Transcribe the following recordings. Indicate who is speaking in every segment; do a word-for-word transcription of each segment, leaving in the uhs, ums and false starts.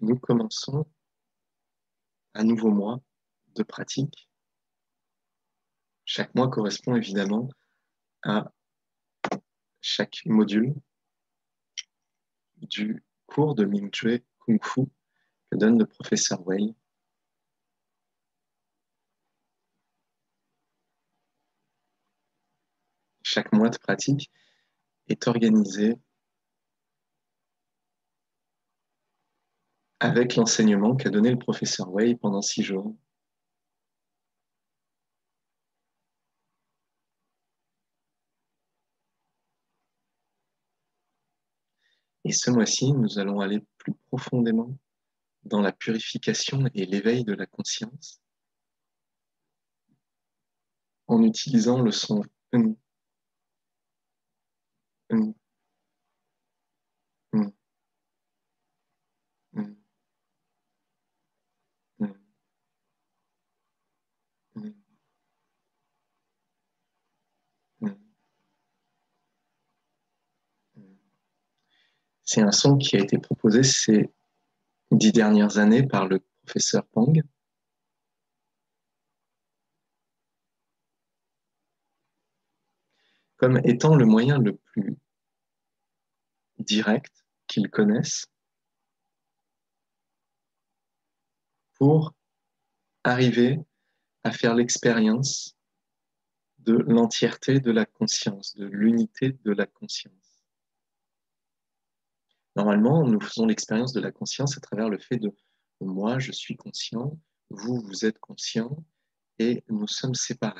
Speaker 1: nous commençons un nouveau mois de pratique. Chaque mois correspond évidemment à chaque module du cours de Ming Zhui Kung Fu que donne le professeur Wei. Chaque mois de pratique est organisé avec l'enseignement qu'a donné le professeur Wei pendant six jours. Et ce mois-ci, nous allons aller plus profondément dans la purification et l'éveil de la conscience en utilisant le son un, un, un, un, un, un, un. C'est un son qui a été proposé ces dix dernières années par le professeur Pang. Comme étant le moyen le plus direct qu'ils connaissent pour arriver à faire l'expérience de l'entièreté de la conscience, de l'unité de la conscience. Normalement, nous faisons l'expérience de la conscience à travers le fait de moi, je suis conscient, vous, vous êtes conscient, et nous sommes séparés.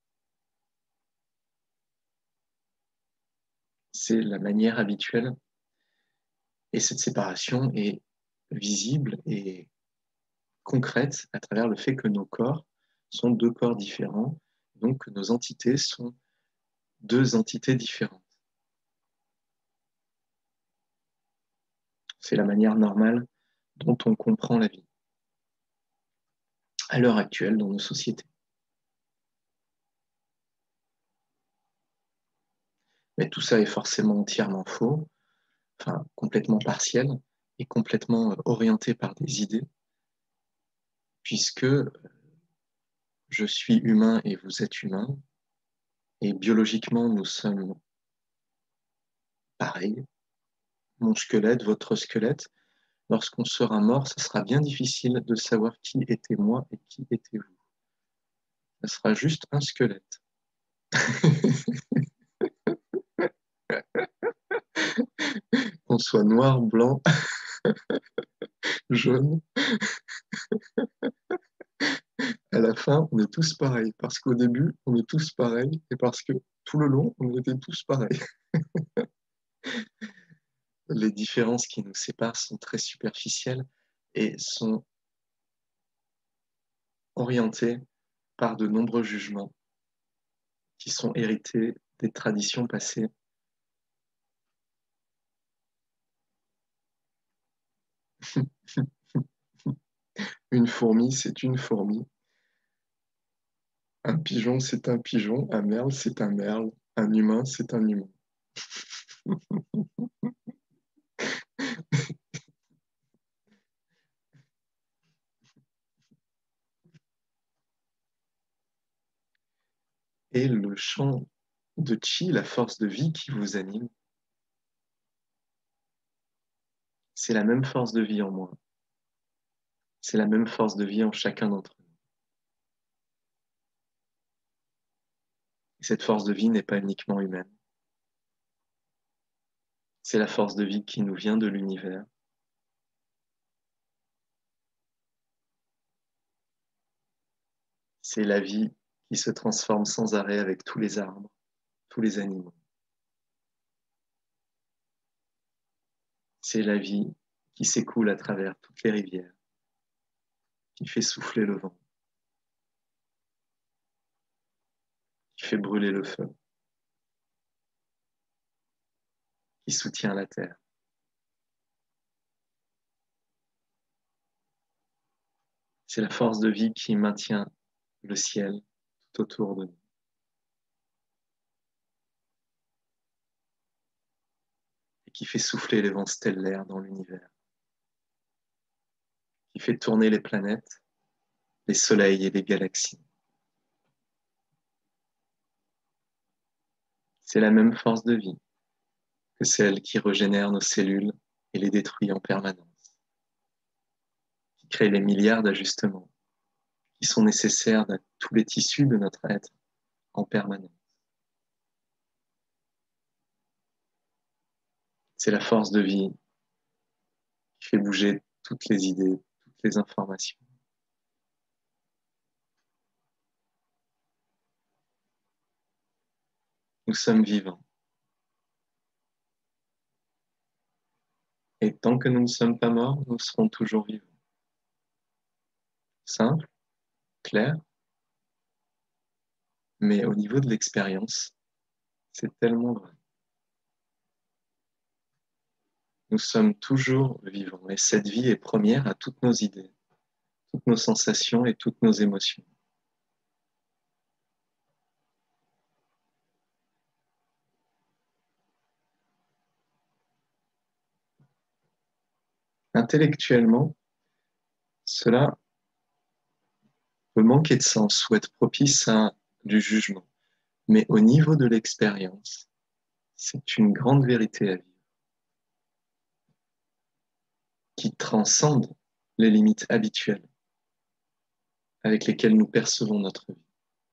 Speaker 1: C'est la manière habituelle. Et cette séparation est visible et concrète à travers le fait que nos corps sont deux corps différents, donc que nos entités sont deux entités différentes. C'est la manière normale dont on comprend la vie à l'heure actuelle dans nos sociétés. Mais tout ça est forcément entièrement faux, enfin complètement partiel et complètement orienté par des idées, puisque je suis humain et vous êtes humain, et biologiquement nous sommes pareils. Mon squelette, votre squelette, lorsqu'on sera mort, ce sera bien difficile de savoir qui était moi et qui était vous. Ce sera juste un squelette. Qu'on soit noir, blanc, jaune, à la fin, on est tous pareils. Parce qu'au début, on est tous pareils, et parce que tout le long, on était tous pareils. Les différences qui nous séparent sont très superficielles et sont orientées par de nombreux jugements qui sont hérités des traditions passées. Une fourmi, c'est une fourmi. Un pigeon, c'est un pigeon. Un merle, c'est un merle. Un humain, c'est un humain. Et le champ de chi, la force de vie qui vous anime, c'est la même force de vie en moi. C'est la même force de vie en chacun d'entre nous. Et cette force de vie n'est pas uniquement humaine. C'est la force de vie qui nous vient de l'univers. C'est la vie qui se transforme sans arrêt avec tous les arbres, tous les animaux. C'est la vie qui s'écoule à travers toutes les rivières, qui fait souffler le vent, qui fait brûler le feu, qui soutient la terre. C'est la force de vie qui maintient le ciel tout autour de nous. Et qui fait souffler les vents stellaires dans l'univers. qui fait tourner les planètes, les soleils et les galaxies. C'est la même force de vie que celle qui régénère nos cellules et les détruit en permanence, qui crée les milliards d'ajustements qui sont nécessaires à tous les tissus de notre être en permanence. C'est la force de vie qui fait bouger toutes les idées, toutes les informations. Nous sommes vivants. Et tant que nous ne sommes pas morts, nous serons toujours vivants. Simple, clair, mais au niveau de l'expérience, c'est tellement vrai. Nous sommes toujours vivants et cette vie est première à toutes nos idées, toutes nos sensations et toutes nos émotions. Intellectuellement, cela peut manquer de sens ou être propice à du jugement. Mais au niveau de l'expérience, c'est une grande vérité à vivre qui transcende les limites habituelles avec lesquelles nous percevons notre vie.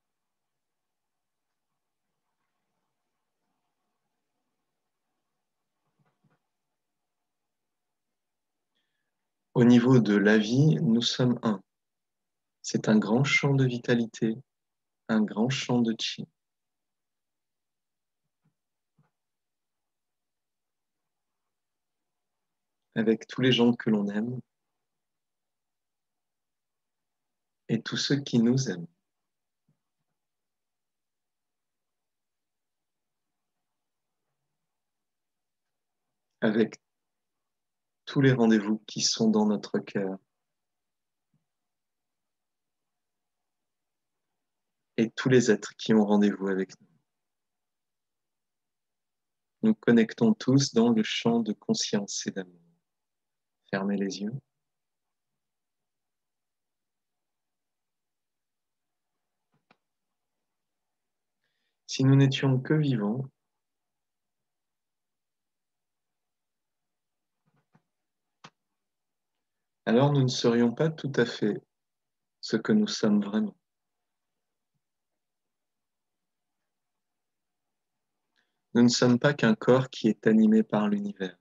Speaker 1: Au niveau de la vie, nous sommes un. C'est un grand champ de vitalité, un grand champ de chi. Avec tous les gens que l'on aime et tous ceux qui nous aiment. Avec tous les rendez-vous qui sont dans notre cœur et tous les êtres qui ont rendez-vous avec nous. Nous connectons tous dans le champ de conscience et d'amour. Fermez les yeux. Si nous n'étions que vivants, alors nous ne serions pas tout à fait ce que nous sommes vraiment. Nous ne sommes pas qu'un corps qui est animé par l'univers.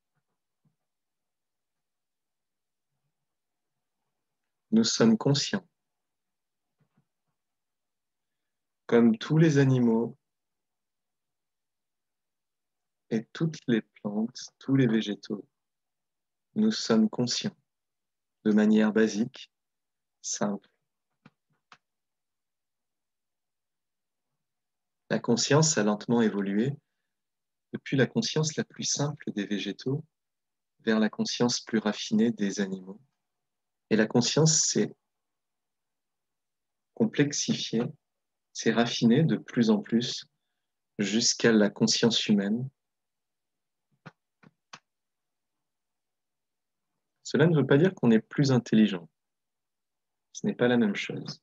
Speaker 1: Nous sommes conscients. Comme tous les animaux et toutes les plantes, tous les végétaux, nous sommes conscients de manière basique, simple. La conscience a lentement évolué depuis la conscience la plus simple des végétaux vers la conscience plus raffinée des animaux. Et la conscience s'est complexifiée, s'est raffinée de plus en plus jusqu'à la conscience humaine. Cela ne veut pas dire qu'on est plus intelligent. Ce n'est pas la même chose.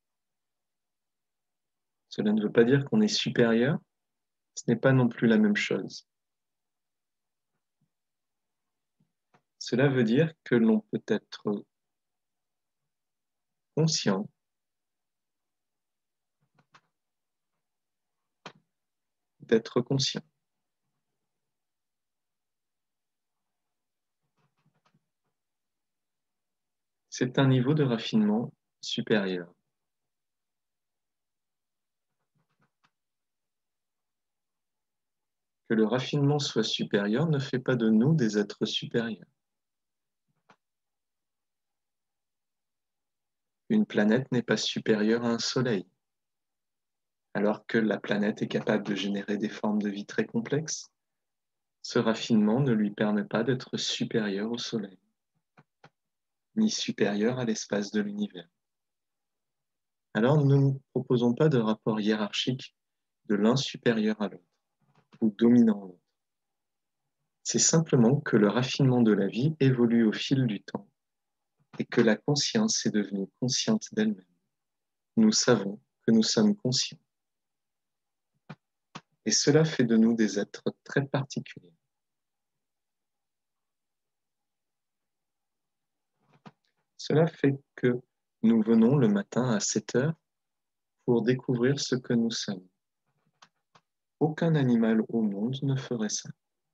Speaker 1: Cela ne veut pas dire qu'on est supérieur. Ce n'est pas non plus la même chose. Cela veut dire que l'on peut être conscient d'être conscient. C'est un niveau de raffinement supérieur. Que le raffinement soit supérieur ne fait pas de nous des êtres supérieurs. Une planète n'est pas supérieure à un soleil, alors que la planète est capable de générer des formes de vie très complexes. Ce raffinement ne lui permet pas d'être supérieur au soleil, ni supérieur à l'espace de l'univers. Alors nous ne proposons pas de rapport hiérarchique de l'un supérieur à l'autre, ou dominant l'autre. C'est simplement que le raffinement de la vie évolue au fil du temps et que la conscience est devenue consciente d'elle-même. Nous savons que nous sommes conscients. Et cela fait de nous des êtres très particuliers. Cela fait que nous venons le matin à sept heures pour découvrir ce que nous sommes. Aucun animal au monde ne ferait ça.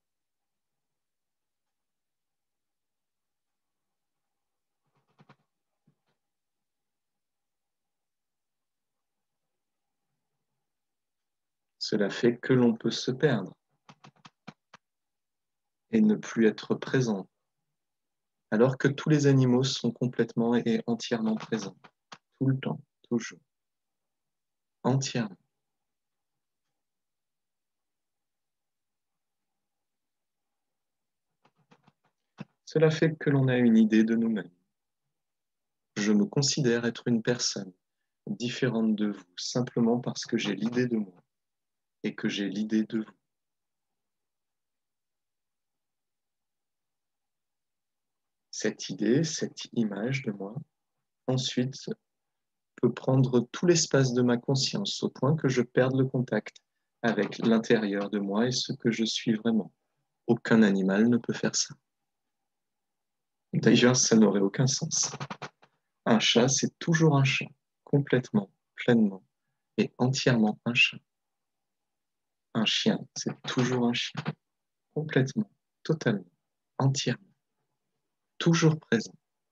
Speaker 1: Cela fait que l'on peut se perdre et ne plus être présent, alors que tous les animaux sont complètement et entièrement présents, tout le temps, toujours, entièrement. Cela fait que l'on a une idée de nous-mêmes. Je me considère être une personne différente de vous, simplement parce que j'ai l'idée de moi et que j'ai l'idée de vous. Cette idée, cette image de moi, ensuite, peut prendre tout l'espace de ma conscience au point que je perde le contact avec l'intérieur de moi et ce que je suis vraiment. Aucun animal ne peut faire ça. D'ailleurs, ça n'aurait aucun sens. Un chat, c'est toujours un chat, complètement, pleinement et entièrement un chat. Un chien, c'est toujours un chien, complètement, totalement, entièrement, toujours présent.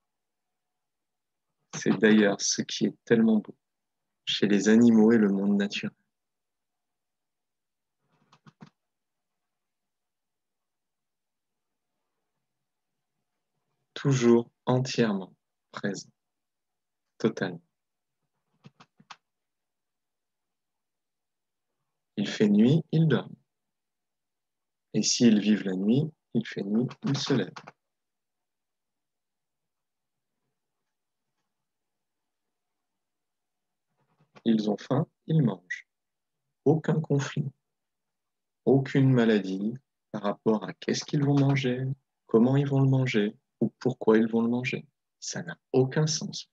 Speaker 1: C'est d'ailleurs ce qui est tellement beau chez les animaux et le monde naturel. Toujours entièrement présent, totalement. Il fait nuit, ils dorment. Et s'ils vivent la nuit, il fait nuit, ils se lèvent. Ils ont faim, ils mangent. Aucun conflit, aucune maladie par rapport à qu'est-ce qu'ils vont manger, comment ils vont le manger ou pourquoi ils vont le manger. Ça n'a aucun sens.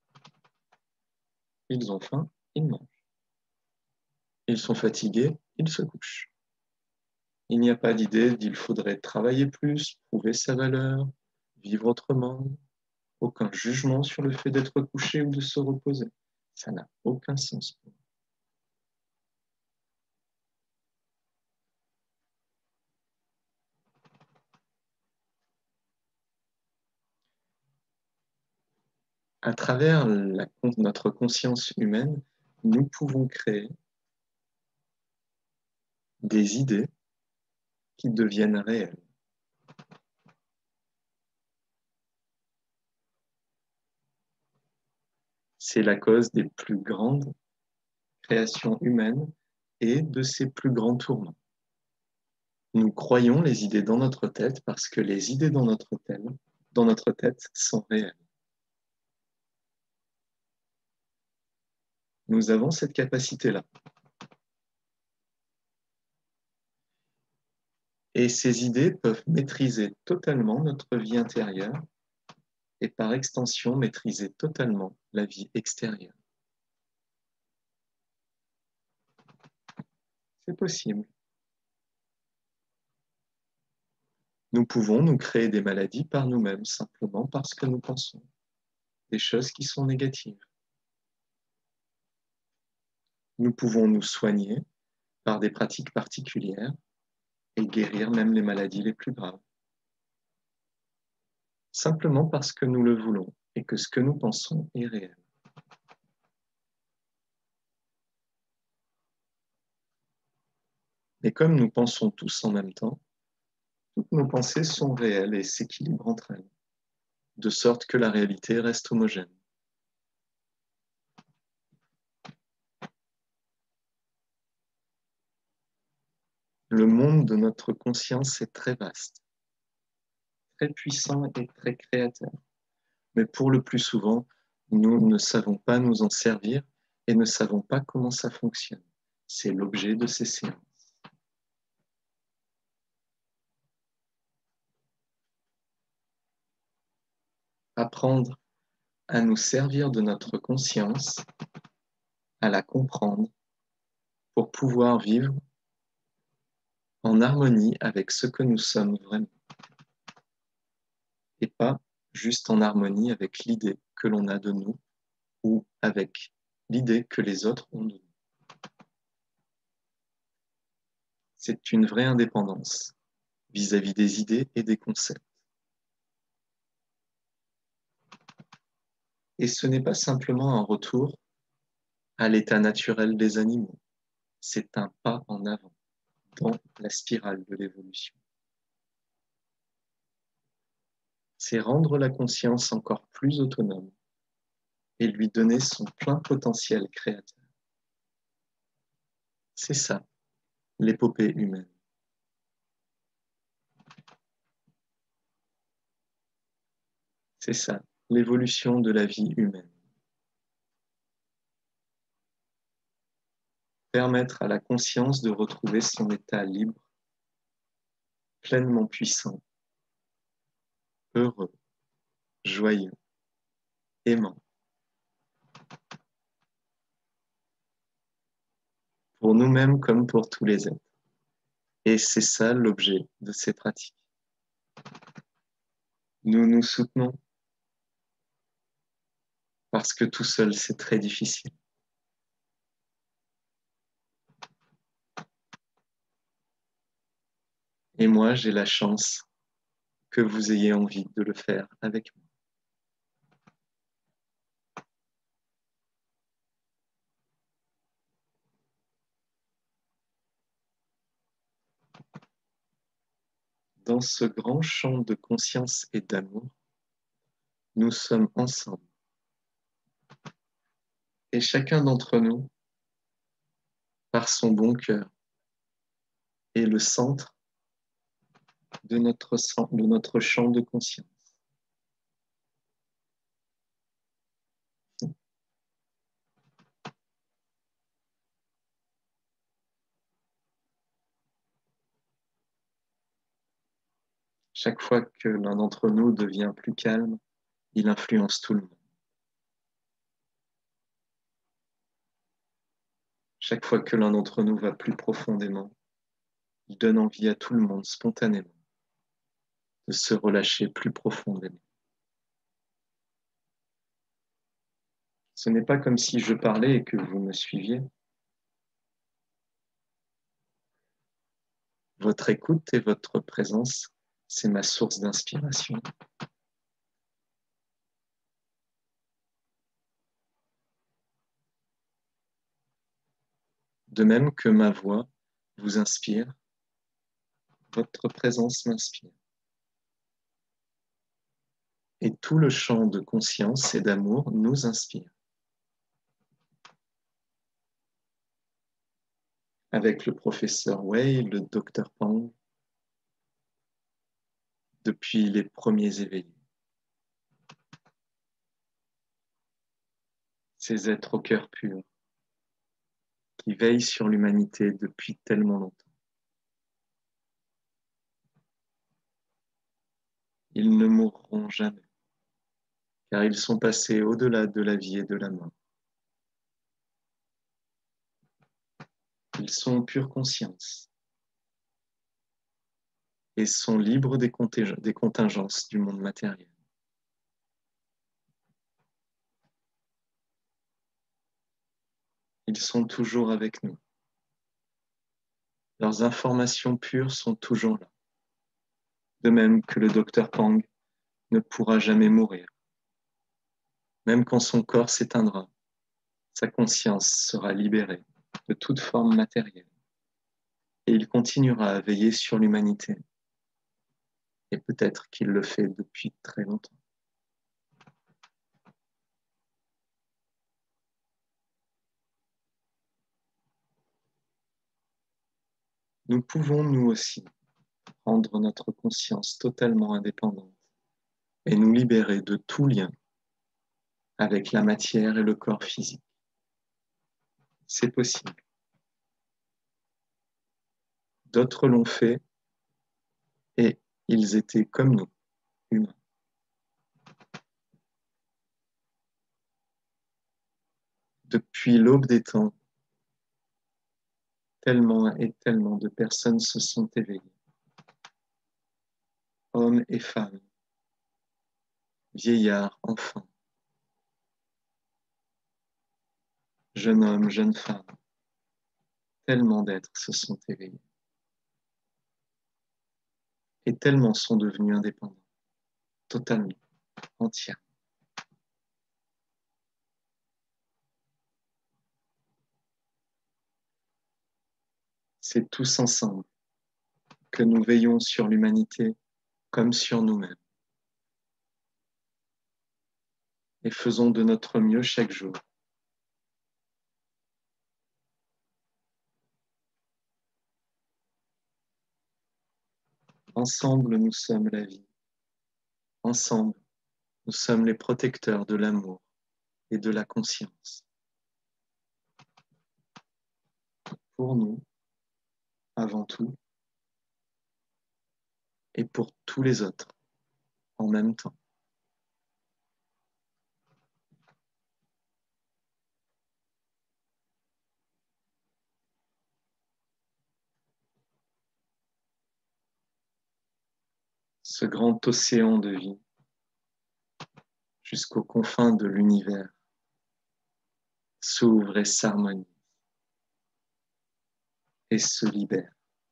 Speaker 1: Ils ont faim, ils mangent. Ils sont fatigués, ils se couchent. Il n'y a pas d'idée d'il faudrait travailler plus, prouver sa valeur, vivre autrement. Aucun jugement sur le fait d'être couché ou de se reposer. Ça n'a aucun sens. À travers la, notre conscience humaine, nous pouvons créer des idées qui deviennent réelles. C'est la cause des plus grandes créations humaines et de ses plus grands tourments. Nous croyons les idées dans notre tête parce que les idées dans notre tête, dans notre tête sont réelles. Nous avons cette capacité-là. Et ces idées peuvent maîtriser totalement notre vie intérieure et par extension maîtriser totalement la vie extérieure. C'est possible. Nous pouvons nous créer des maladies par nous-mêmes simplement parce que nous pensons des choses qui sont négatives. Nous pouvons nous soigner par des pratiques particulières et guérir même les maladies les plus graves. Simplement parce que nous le voulons et que ce que nous pensons est réel. Et comme nous pensons tous en même temps, toutes nos pensées sont réelles et s'équilibrent entre elles, de sorte que la réalité reste homogène. Le monde de notre conscience est très vaste, très puissant et très créateur. Mais pour le plus souvent, nous ne savons pas nous en servir et ne savons pas comment ça fonctionne. C'est l'objet de ces séances. Apprendre à nous servir de notre conscience, à la comprendre, pour pouvoir vivre en harmonie avec ce que nous sommes vraiment, et pas juste en harmonie avec l'idée que l'on a de nous ou avec l'idée que les autres ont de nous. C'est une vraie indépendance vis-à-vis des idées et des concepts. Et ce n'est pas simplement un retour à l'état naturel des animaux, c'est un pas en avant dans la spirale de l'évolution. C'est rendre la conscience encore plus autonome et lui donner son plein potentiel créateur. C'est ça, l'épopée humaine. C'est ça, l'évolution de la vie humaine. Permettre à la conscience de retrouver son état libre, pleinement puissant, heureux, joyeux, aimant. Pour nous-mêmes comme pour tous les êtres. Et c'est ça l'objet de ces pratiques. Nous nous soutenons parce que tout seul, c'est très difficile. Et moi, j'ai la chance que vous ayez envie de le faire avec moi. Dans ce grand champ de conscience et d'amour, nous sommes ensemble. Et chacun d'entre nous, par son bon cœur, est le centre de notre, de notre champ de conscience. Chaque fois que l'un d'entre nous devient plus calme, il influence tout le monde. Chaque fois que l'un d'entre nous va plus profondément, il donne envie à tout le monde spontanément de se relâcher plus profondément. Ce n'est pas comme si je parlais et que vous me suiviez. Votre écoute et votre présence, c'est ma source d'inspiration. De même que ma voix vous inspire, votre présence m'inspire. Et tout le champ de conscience et d'amour nous inspire. Avec le professeur Wei, le docteur Pang, depuis les premiers éveillés. Ces êtres au cœur pur, qui veillent sur l'humanité depuis tellement longtemps. Ils ne mourront jamais, car ils sont passés au-delà de la vie et de la mort. Ils sont pure conscience et sont libres des, conting- des contingences du monde matériel. Ils sont toujours avec nous. Leurs informations pures sont toujours là. De même que le docteur Pang ne pourra jamais mourir. Même quand son corps s'éteindra, sa conscience sera libérée de toute forme matérielle. Et il continuera à veiller sur l'humanité. Et peut-être qu'il le fait depuis très longtemps. Nous pouvons, nous aussi, rendre notre conscience totalement indépendante et nous libérer de tout lien avec la matière et le corps physique. C'est possible. D'autres l'ont fait et ils étaient comme nous, humains. Depuis l'aube des temps, tellement et tellement de personnes se sont éveillées, hommes et femmes, vieillards, enfants, jeunes hommes, jeunes femmes, tellement d'êtres se sont éveillés et tellement sont devenus indépendants, totalement, entièrement. C'est tous ensemble que nous veillons sur l'humanité comme sur nous-mêmes et faisons de notre mieux chaque jour. Ensemble, nous sommes la vie. Ensemble, nous sommes les protecteurs de l'amour et de la conscience. Pour nous, avant tout, et pour tous les autres, en même temps. Ce grand océan de vie, jusqu'aux confins de l'univers, s'ouvre et s'harmonise et se libère.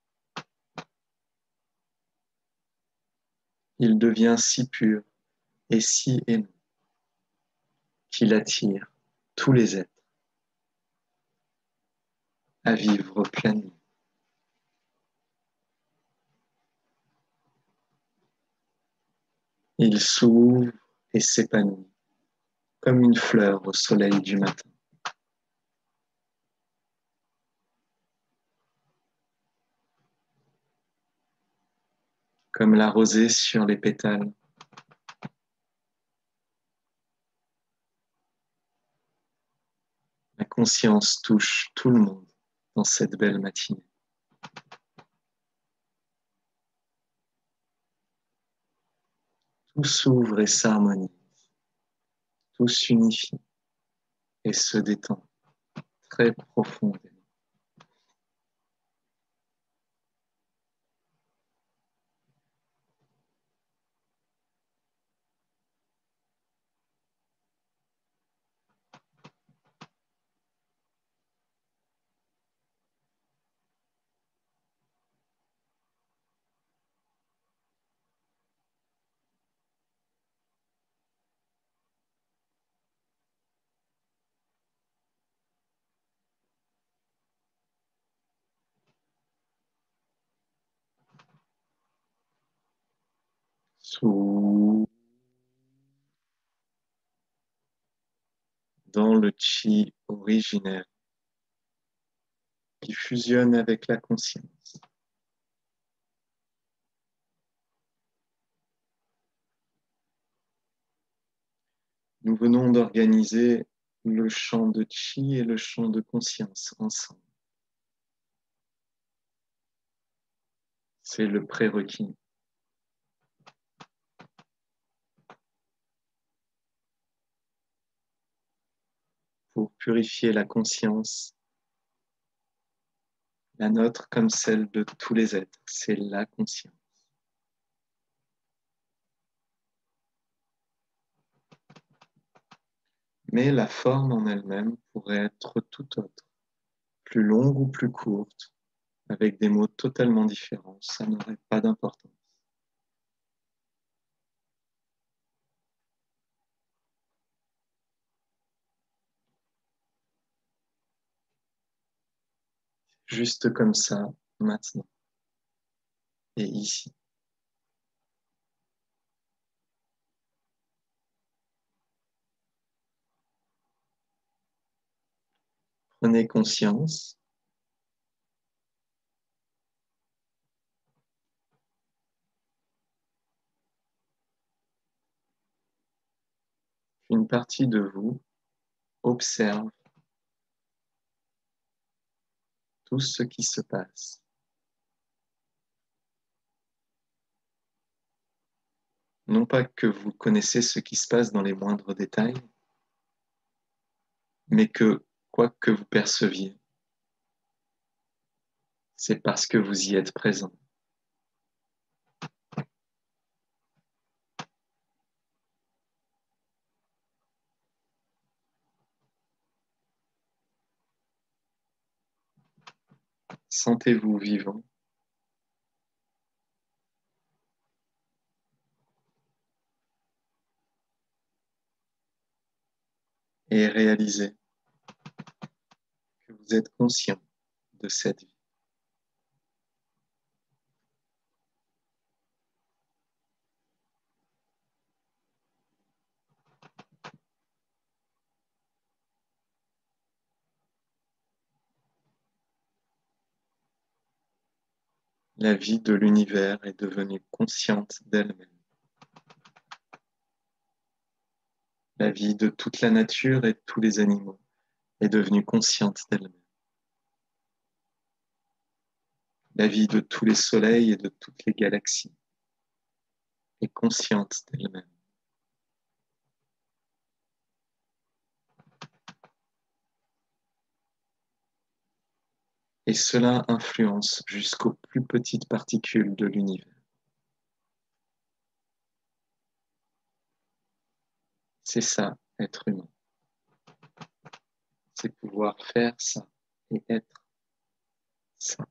Speaker 1: Il devient si pur et si aimant qu'il attire tous les êtres à vivre pleinement. Il s'ouvre et s'épanouit comme une fleur au soleil du matin. Comme la rosée sur les pétales. La conscience touche tout le monde dans cette belle matinée. Tout s'ouvre et s'harmonise, tout s'unifie et se détend très profondément. Sous dans le chi originel qui fusionne avec la conscience. Nous venons d'organiser le champ de chi et le champ de conscience ensemble. C'est le prérequis. Pour purifier la conscience, la nôtre comme celle de tous les êtres, c'est la conscience. Mais la forme en elle-même pourrait être tout autre, plus longue ou plus courte, avec des mots totalement différents, ça n'aurait pas d'importance. Juste comme ça, maintenant et ici. Prenez conscience qu'une partie de vous observe tout ce qui se passe. Non pas que vous connaissez ce qui se passe dans les moindres détails, mais que quoi que vous perceviez, c'est parce que vous y êtes présent. Sentez-vous vivant et réalisez que vous êtes conscient de cette vie. La vie de l'univers est devenue consciente d'elle-même. La vie de toute la nature et de tous les animaux est devenue consciente d'elle-même. La vie de tous les soleils et de toutes les galaxies est consciente d'elle-même. Et cela influence jusqu'aux plus petites particules de l'univers. C'est ça, être humain. C'est pouvoir faire ça et être ça.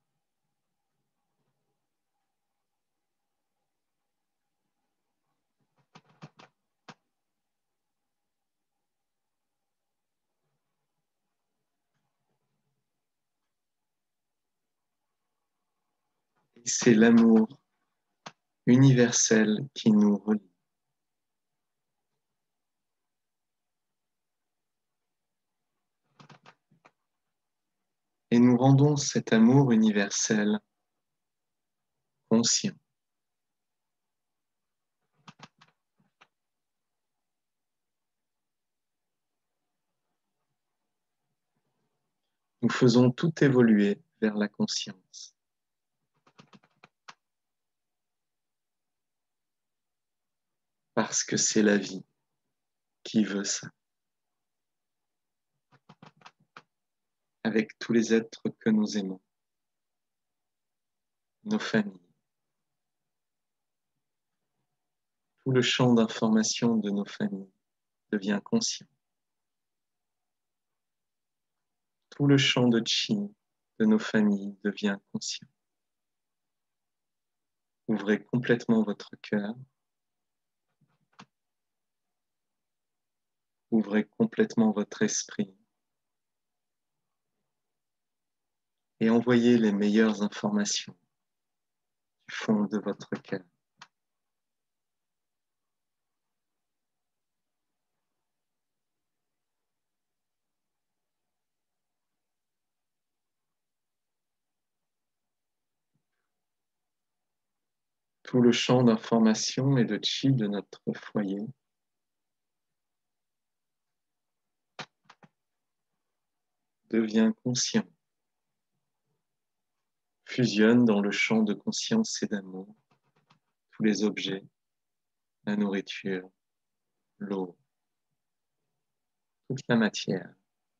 Speaker 1: Et c'est l'amour universel qui nous relie. Et nous rendons cet amour universel conscient. Nous faisons tout évoluer vers la conscience. Parce que c'est la vie qui veut ça. Avec tous les êtres que nous aimons, nos familles. Tout le champ d'information de nos familles devient conscient. Tout le champ de chi de nos familles devient conscient. Ouvrez complètement votre cœur. Ouvrez complètement votre esprit. Et envoyez les meilleures informations du fond de votre cœur. Tout le champ d'information et de chi de notre foyer devient conscient, fusionne dans le champ de conscience et d'amour tous les objets, la nourriture, l'eau, toute la matière.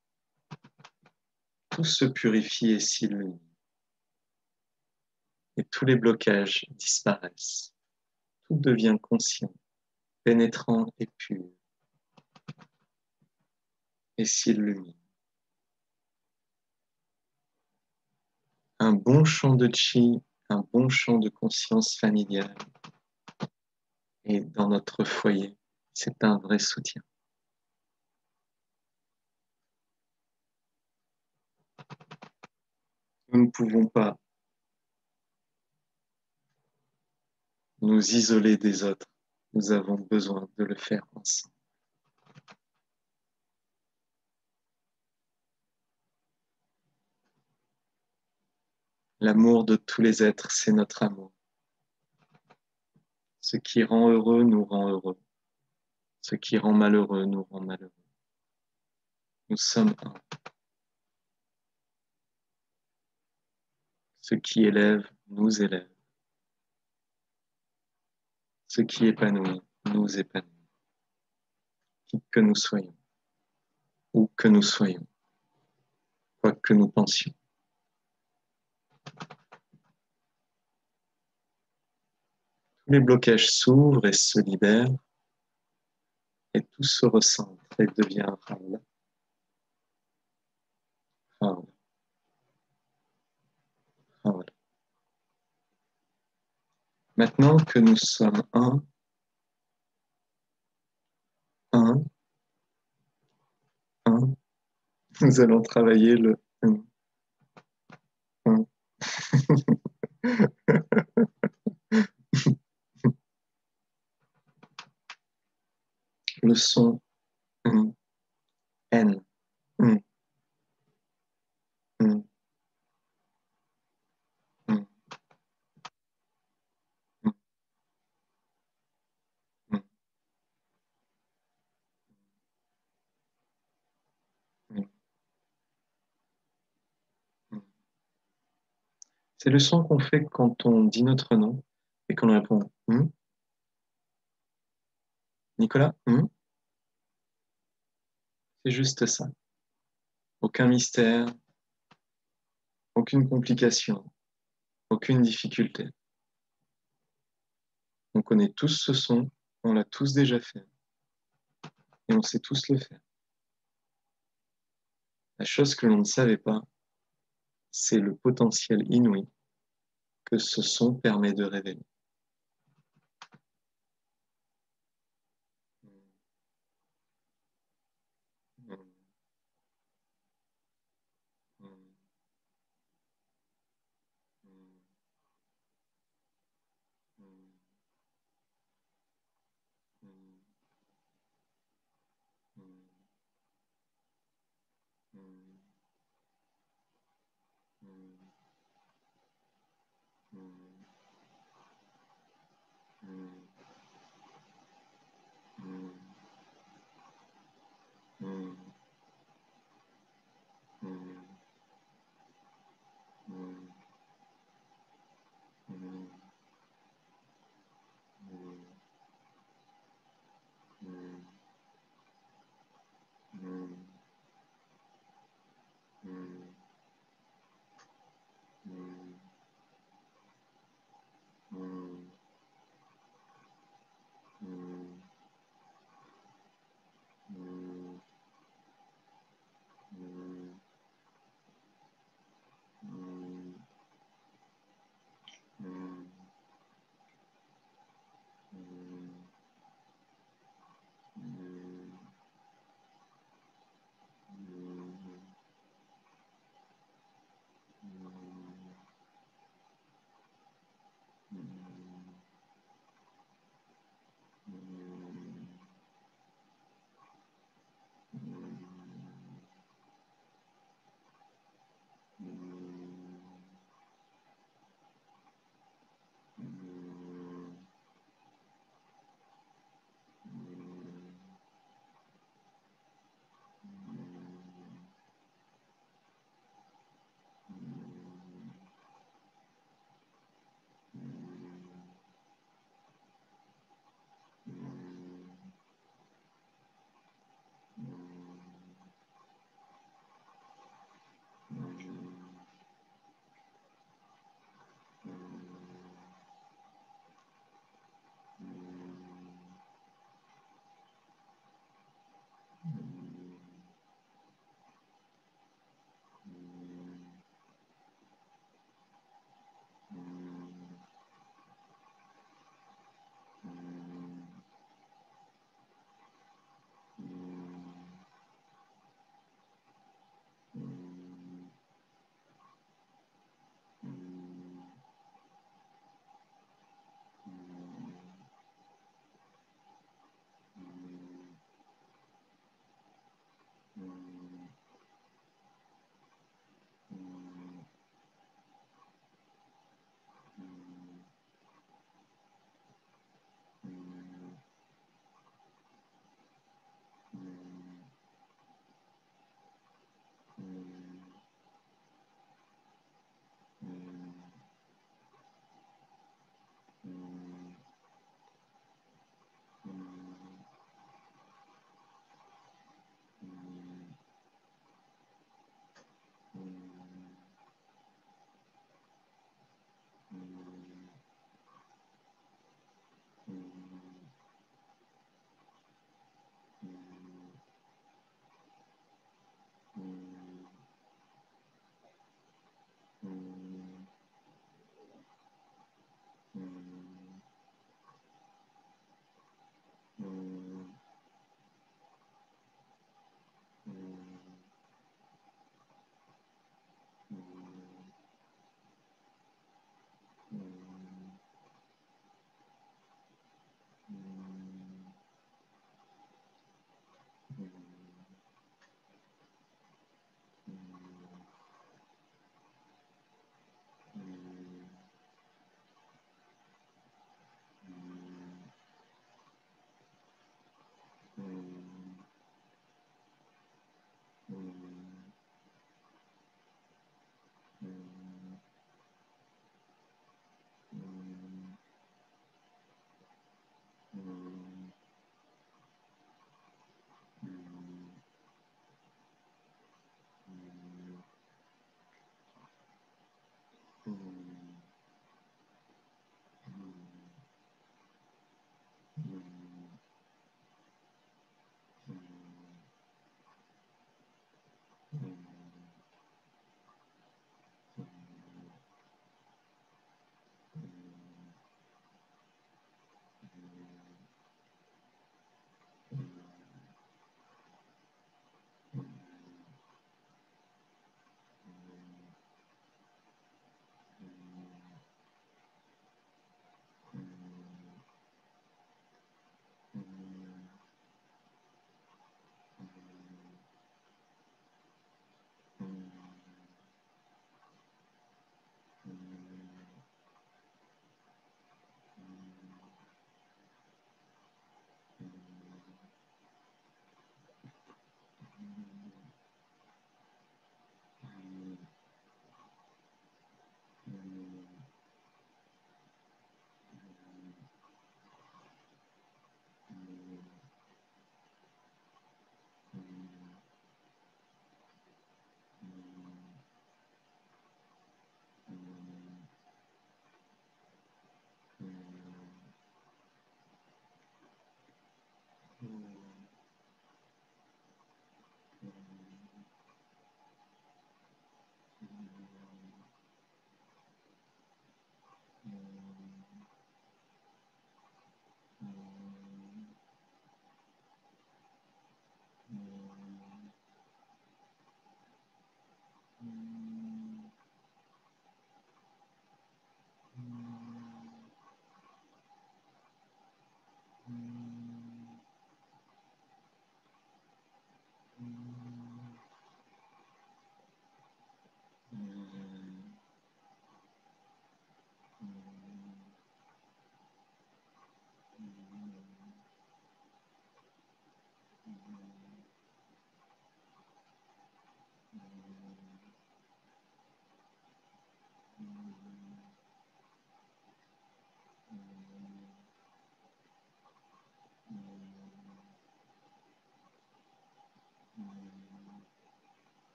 Speaker 1: Tout se purifie et s'illumine. Et tous les blocages disparaissent. Tout devient conscient, pénétrant et pur, et s'illumine. Un bon champ de chi, un bon champ de conscience familiale, et dans notre foyer, c'est un vrai soutien. Nous ne pouvons pas nous isoler des autres. Nous avons besoin de le faire ensemble. L'amour de tous les êtres, c'est notre amour. Ce qui rend heureux nous rend heureux. Ce qui rend malheureux nous rend malheureux. Nous sommes un. Ce qui élève nous élève. Ce qui épanouit nous épanouit. Qui que nous soyons. où que nous soyons, quoi que nous pensions. Tous les blocages s'ouvrent et se libèrent, et tout se recentre et devient Raoula. Raoula. Raoula. Maintenant que nous sommes un, un, un, nous allons travailler le un, un. Le son un, N, un, un, un, un, un, un, un. C'est le son qu'on fait quand on dit notre nom et qu'on répond hum. Nicolas, hum. C'est juste ça. Aucun mystère, aucune complication, aucune difficulté. On connaît tous ce son, on l'a tous déjà fait et on sait tous le faire. La chose que l'on ne savait pas, c'est le potentiel inouï que ce son permet de révéler.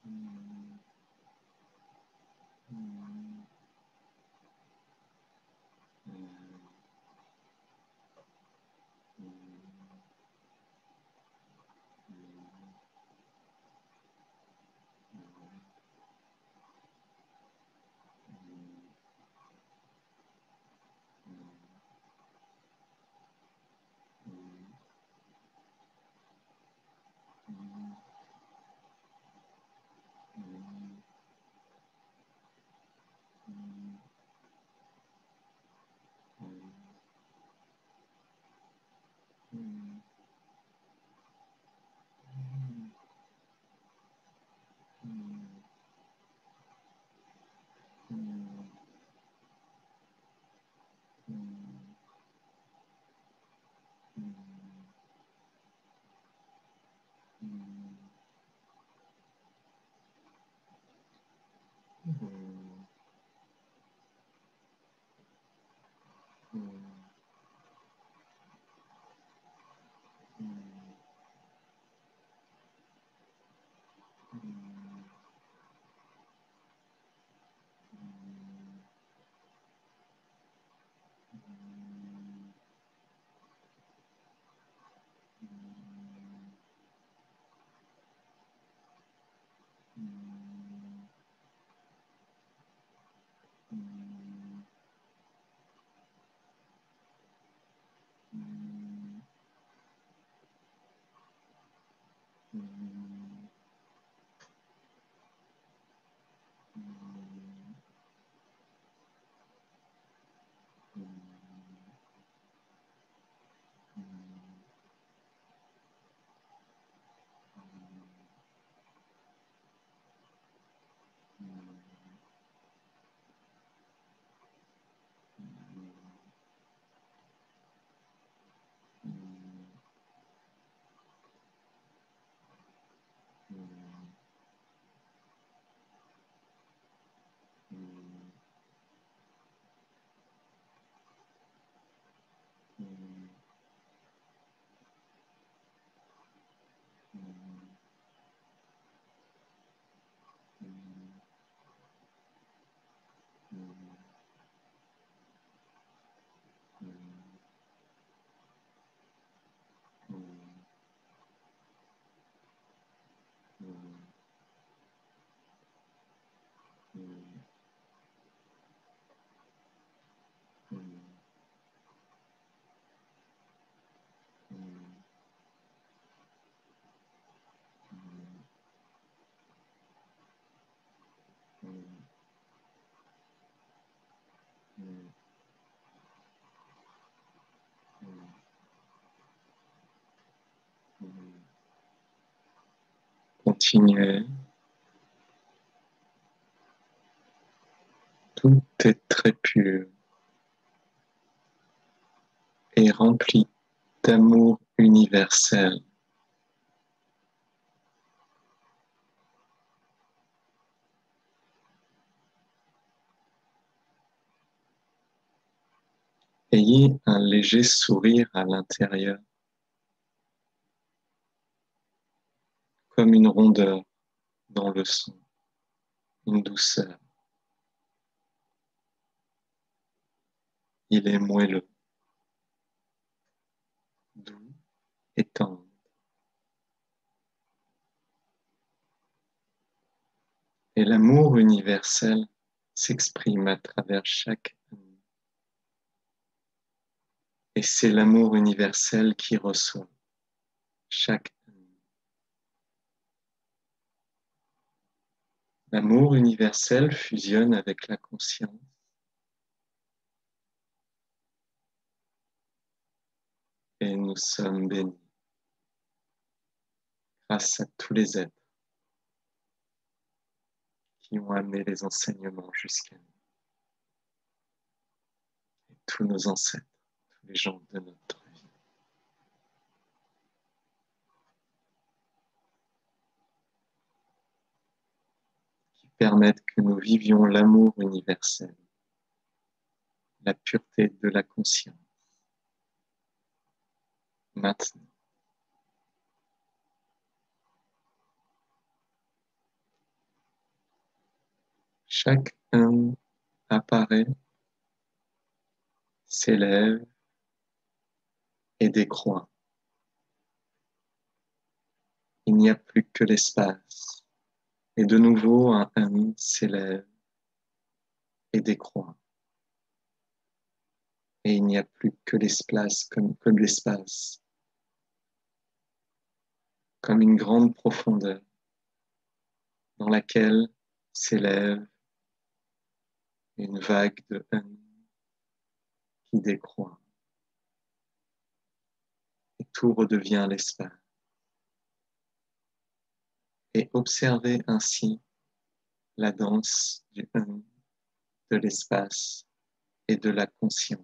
Speaker 1: Continuez. Tout est très pur et rempli d'amour universel. Ayez un léger sourire à l'intérieur, comme une rondeur dans le son, une douceur. Il est moelleux, doux et tendre. Et l'amour universel s'exprime à travers chaque âme. Et c'est l'amour universel qui reçoit chaque âme. L'amour universel fusionne avec la conscience. Et nous sommes bénis grâce à tous les êtres qui ont amené les enseignements jusqu'à nous. Et tous nos ancêtres, tous les gens de notre vie. Qui permettent que nous vivions l'amour universel, la pureté de la conscience. Maintenant. Chaque un apparaît, s'élève et décroît. Il n'y a plus que l'espace. Et de nouveau, un un s'élève et décroît. Et il n'y a plus que l'espace comme, comme l'espace, comme une grande profondeur dans laquelle s'élève une vague de un qui décroît. Et tout redevient l'espace. Et observez ainsi la danse du un, de l'espace et de la conscience.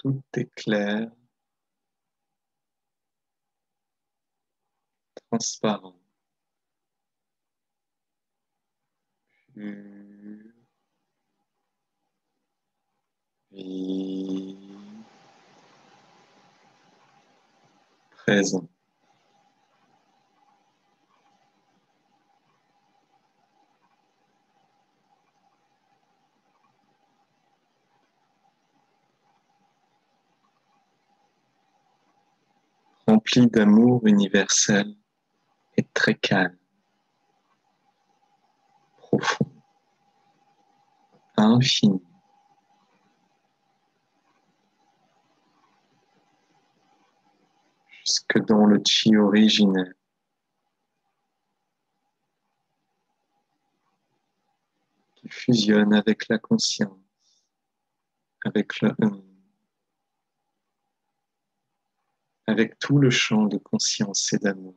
Speaker 1: tout est clair, transparent, pur, vide, présent. Rempli d'amour universel et très calme, profond, infini. Jusque dans le chi originel, qui fusionne avec la conscience, avec le un, avec tout le champ de conscience et d'amour.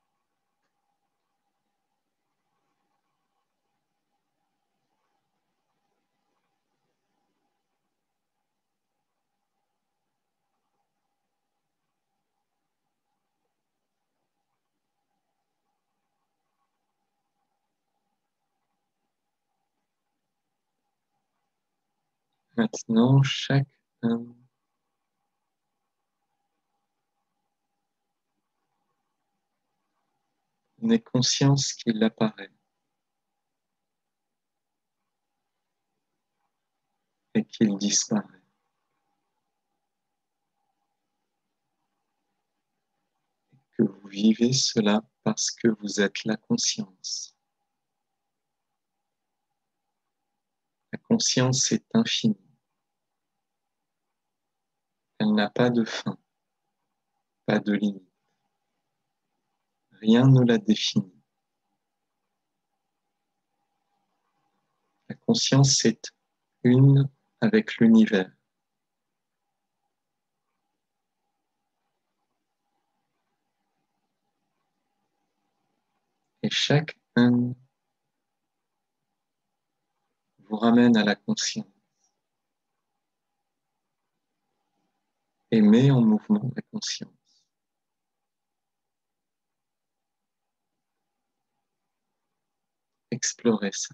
Speaker 1: Maintenant, chaque un n'est conscience qu'il apparaît et qu'il disparaît. Que vous vivez cela parce que vous êtes la conscience. La conscience est infinie. Elle n'a pas de fin, pas de limite. Rien ne la définit. La conscience est une avec l'univers. Et chaque un vous ramène à la conscience et met en mouvement la conscience. Explorez ça.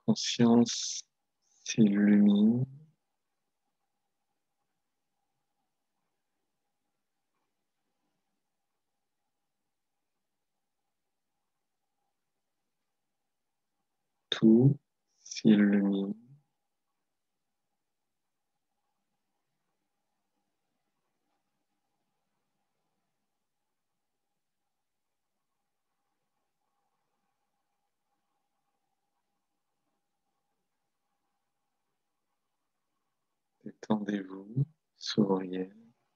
Speaker 1: conscience s'illumine. Tout s'illumine. Détendez-vous, souriez.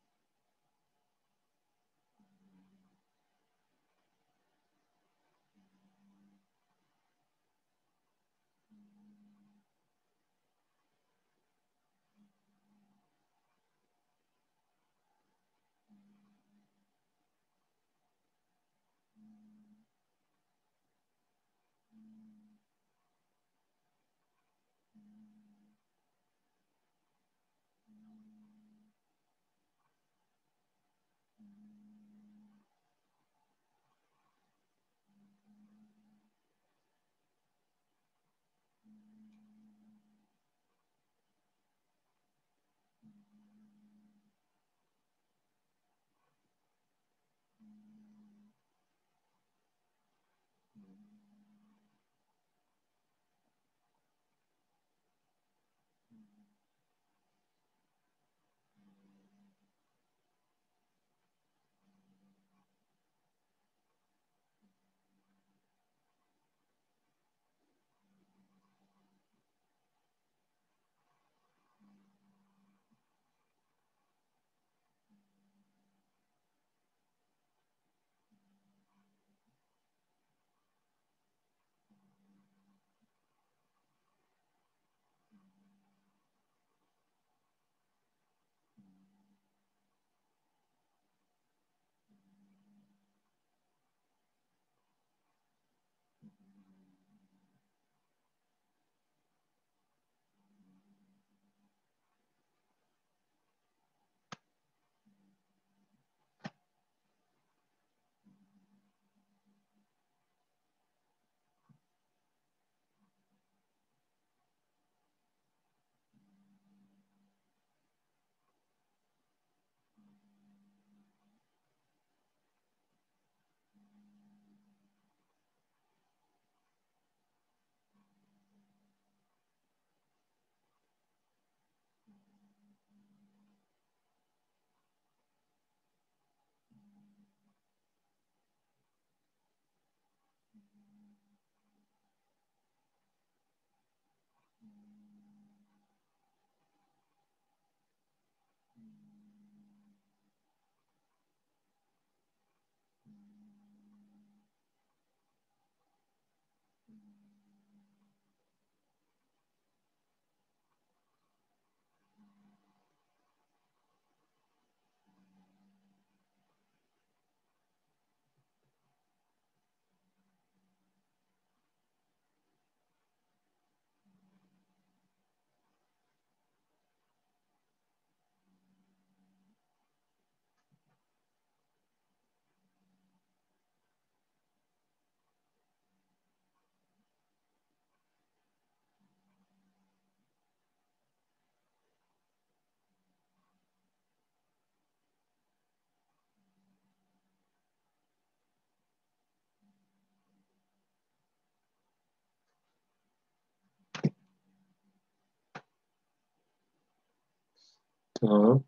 Speaker 1: Top.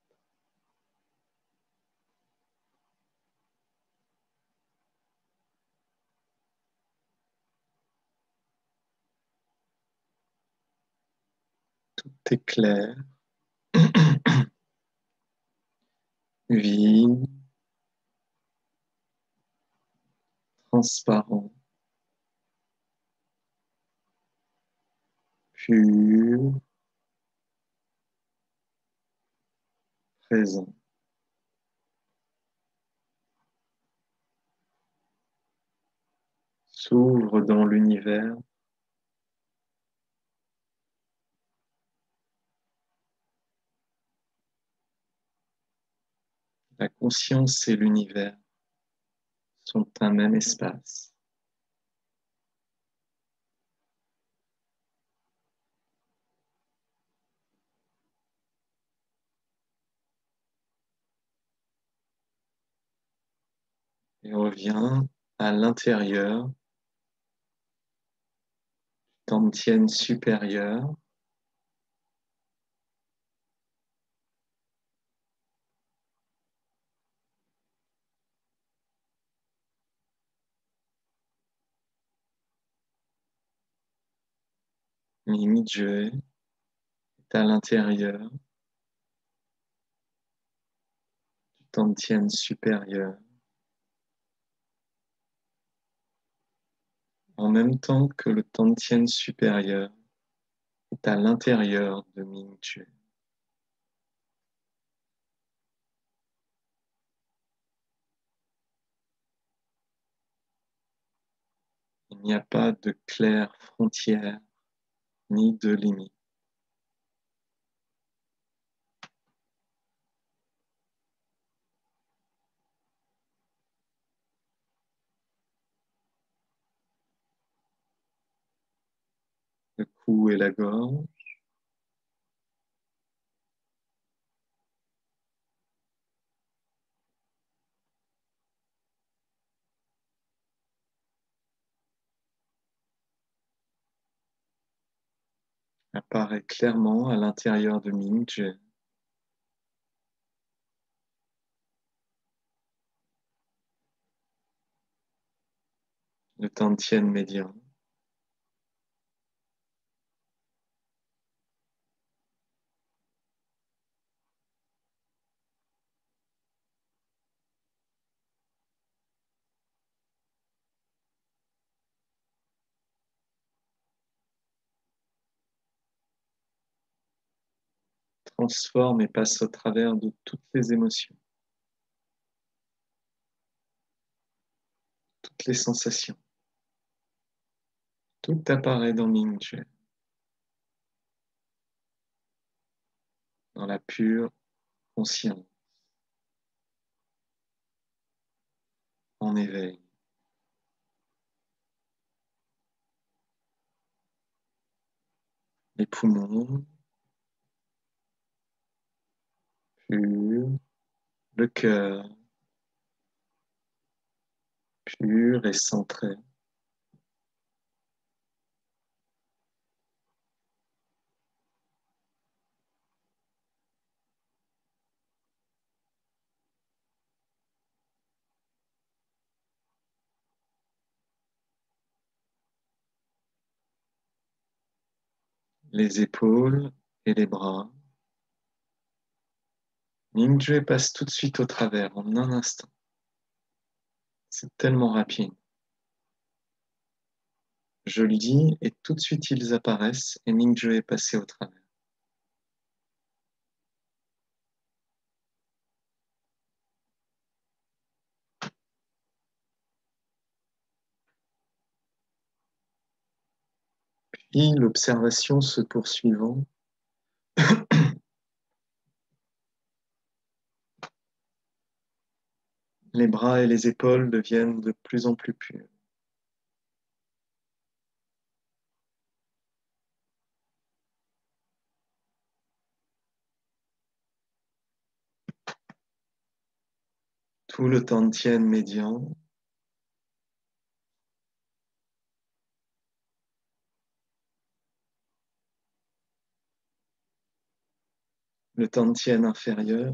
Speaker 1: Tout est clair, vide, transparent, pur, présent. S'ouvre dans l'univers la conscience et l'univers sont un même espace. et revient à l'intérieur, dantienne supérieure, Ming-Jue est à l'intérieur, dantienne supérieure, en même temps que le dantienne supérieur est à l'intérieur de Ming-Jue. Il n'y a pas de claire frontière ni de limite. Le cou et la gorge, apparaît clairement à l'intérieur de Ming-Jue. Le dantienne médian, transforme et passe au travers de toutes les émotions, toutes les sensations. Tout apparaît dans Ming-Jue, dans la pure conscience, en éveil. Les poumons purs, le cœur pur et centré. Les épaules et les bras. Ming-Jue passe tout de suite au travers, en un instant. C'est tellement rapide. Je le dis et tout de suite ils apparaissent et Ming-Jue est passé au travers. Puis l'observation se poursuivant, les bras et les épaules deviennent de plus en plus purs. Tout le dantienne médian, le dantienne inférieur,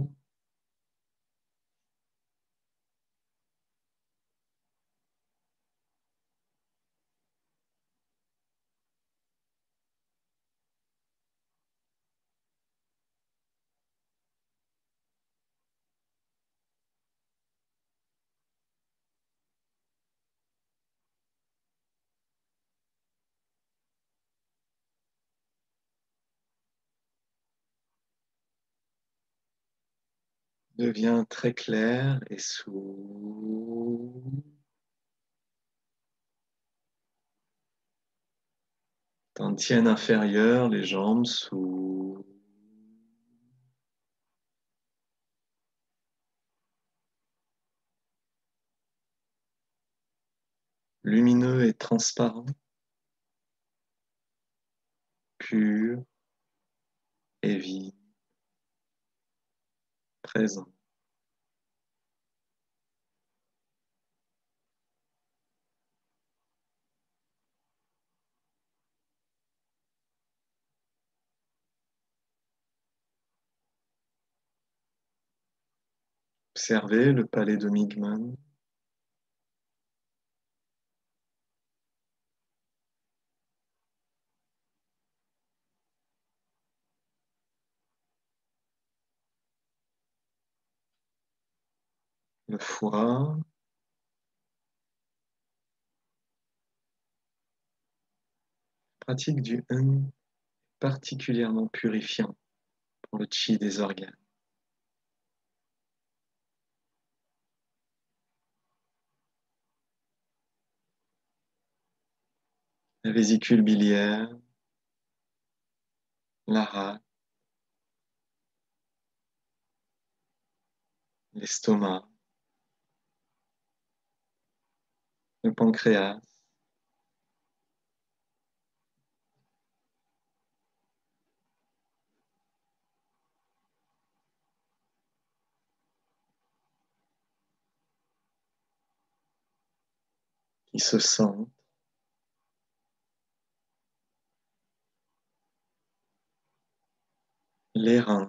Speaker 1: devient très clair et sous. Dantienne inférieure, les jambes sous. Lumineux et transparent, pur et vide, présent. Observez le palais de Migman. Le foie. La pratique du Hun est particulièrement purifiant pour le chi des organes. La vésicule biliaire, la rate, l'estomac, le pancréas, qui se sentent, les reins,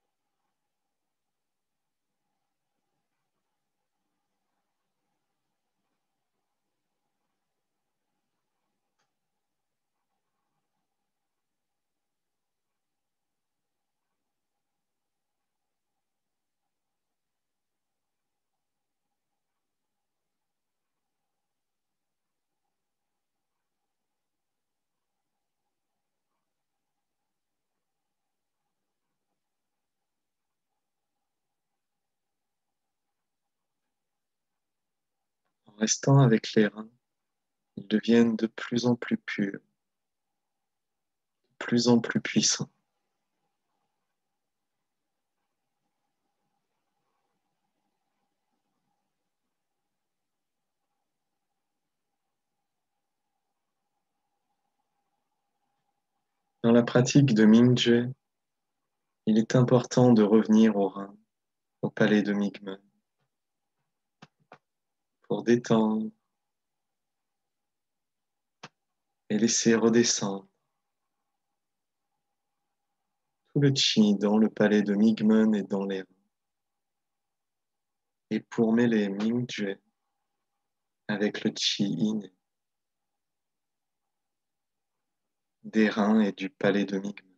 Speaker 1: en restant avec les reins, ils deviennent de plus en plus purs, de plus en plus puissants. Dans la pratique de Mingzhe, il est important de revenir au rein, au palais de Migmen, pour détendre et laisser redescendre tout le chi dans le palais de Migmen et dans les reins. Et pour mêler Mingzhe avec le chi inné des reins et du palais de Migmen.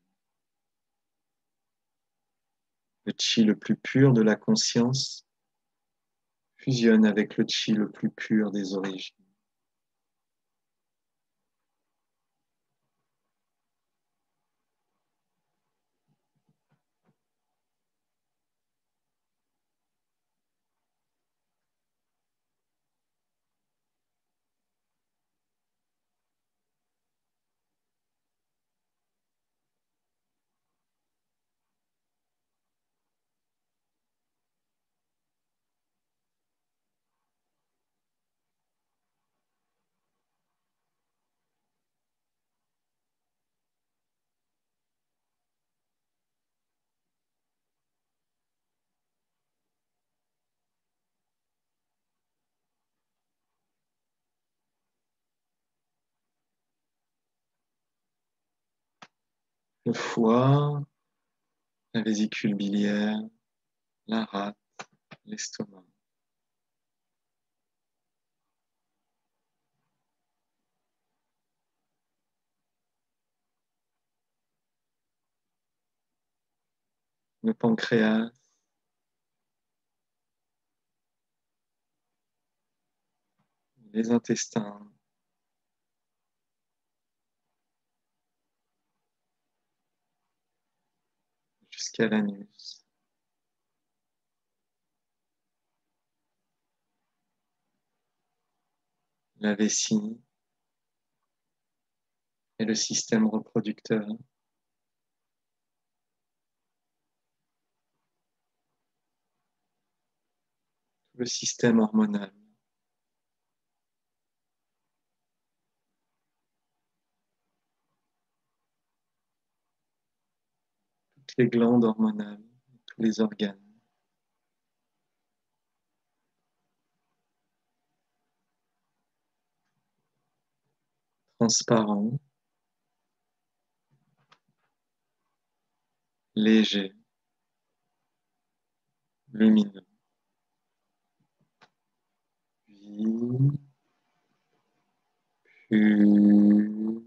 Speaker 1: Le chi le plus pur de la conscience fusionne avec le chi le plus pur des origines. Le foie, la vésicule biliaire, la rate, l'estomac. Le pancréas, les intestins, jusqu'à l'anus. La vessie et le système reproducteur. Le système hormonal. Toutes les glandes hormonales, tous les organes. Transparent, léger, lumineux. puis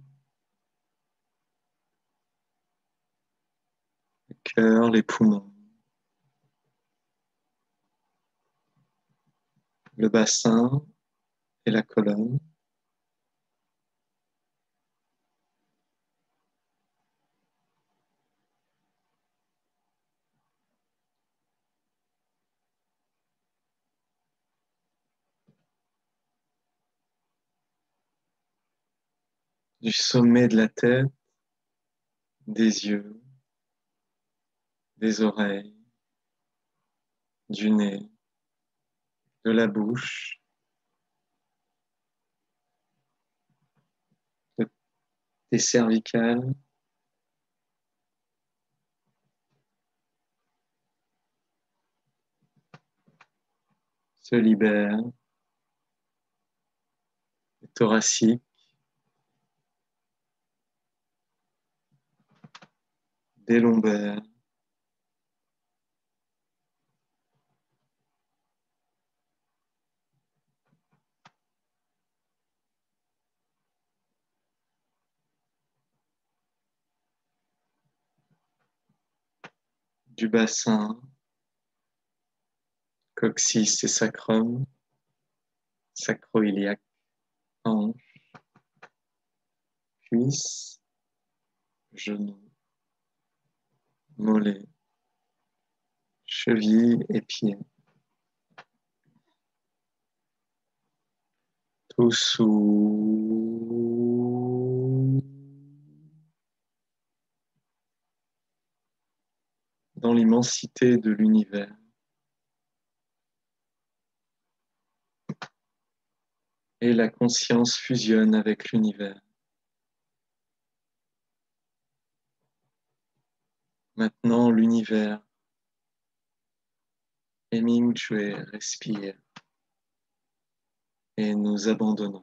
Speaker 1: le cœur, les poumons, le bassin et la colonne. Du sommet de la tête, des yeux, des oreilles, du nez, de la bouche, de- des cervicales, se libère, des thoraciques, des lombaires, du bassin, coccyx et sacrum, sacro-iliaque, hanche, cuisse, genou, mollet, cheville et pied. Tout sous dans l'immensité de l'univers. Et la conscience fusionne avec l'univers. Maintenant, l'univers, Hemingway respire et nous abandonnons